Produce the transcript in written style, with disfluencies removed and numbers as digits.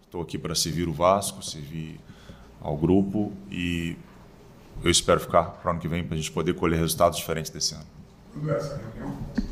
Estou aqui para servir o Vasco, servir ao grupo e eu espero ficar para o ano que vem para a gente poder colher resultados diferentes desse ano. Quando é essa reunião?